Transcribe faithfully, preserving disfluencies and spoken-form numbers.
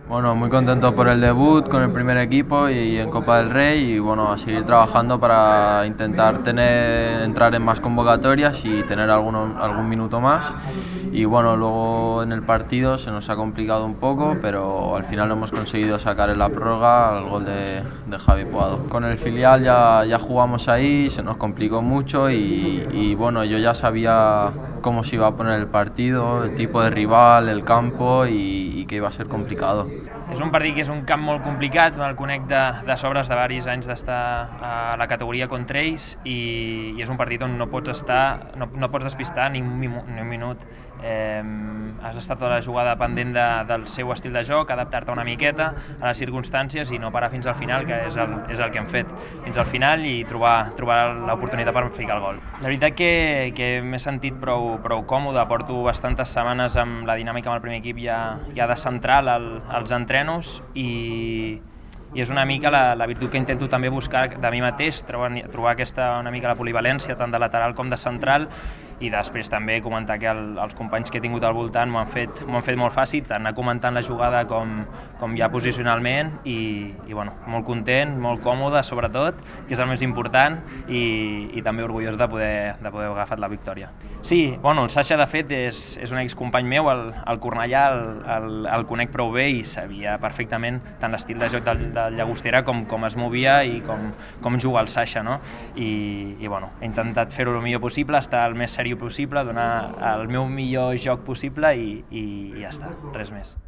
Bueno, muy contento por el debut con el primer equipo y en Copa del Rey y bueno, a seguir trabajando para intentar tener, entrar en más convocatorias y tener alguno, algún minuto más. Y bueno, luego en el partido se nos ha complicado un poco, pero al final hemos conseguido sacar en la prórroga el gol de, de Javi Puado. Con el filial ya, ya jugamos ahí, se nos complicó mucho y, y bueno, yo ya sabía cómo se iba a poner el partido, el tipo de rival, el campo y, y que iba a ser complicado. És un partit que és un camp molt complicat, el conec de, de sobres de diversos anys d'estar a la categoria contra ells i, i és un partit on no pots estar, no, no pots despistar ni un, ni un minut. Eh, has d'estar tota la jugada pendent de, del seu estil de joc, adaptar-te una miqueta a les circumstàncies i no parar fins al final, que és el, és el que hem fet fins al final, i trobar, trobar l'oportunitat per ficar el gol. La veritat que, que m'he sentit prou, prou còmode, porto bastantes setmanes amb la dinàmica amb el primer equip ja, ja de central al, als entrenos i, i és una mica la, la virtut que intento també buscar de mi mateix, trobar, trobar aquesta una mica la polivalència tant de lateral com de central, i després també comentar que el, els companys que he tingut al voltant m'ho han fet, m'ho han fet molt fàcil, tant anar comentant la jugada com, com ja posicionalment i, i bueno, molt content, molt còmode sobretot, que és el més important, i, i també orgullós de poder, de poder haver agafat la victòria. Sí, bueno, el Sasha de fet és, és un excompany meu, el, el Cornellà el, el, el conec prou bé i sabia perfectament tant l'estil de joc del, del Llagostera com, com es movia i com, com juga el Sasha, no? I, i bueno, he intentat fer-ho el millor possible, estar el més seriós possible, donar el meu millor joc possible i, i ja està, res més.